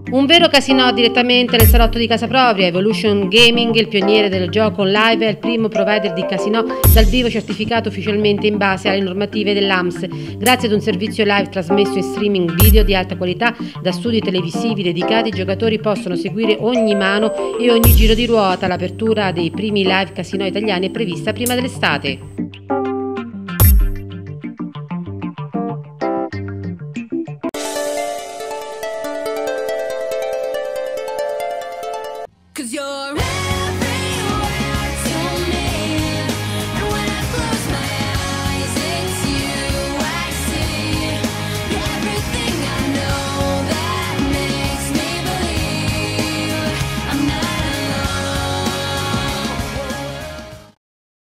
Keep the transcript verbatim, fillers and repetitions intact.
Un vero casinò direttamente nel salotto di casa propria. Evolution Gaming, il pioniere del gioco on live, è il primo provider di casinò dal vivo certificato ufficialmente in base alle normative dell'A M S. Grazie ad un servizio live trasmesso in streaming video di alta qualità da studi televisivi dedicati, i giocatori possono seguire ogni mano e ogni giro di ruota. L'apertura dei primi live casinò italiani è prevista prima dell'estate. Cause you're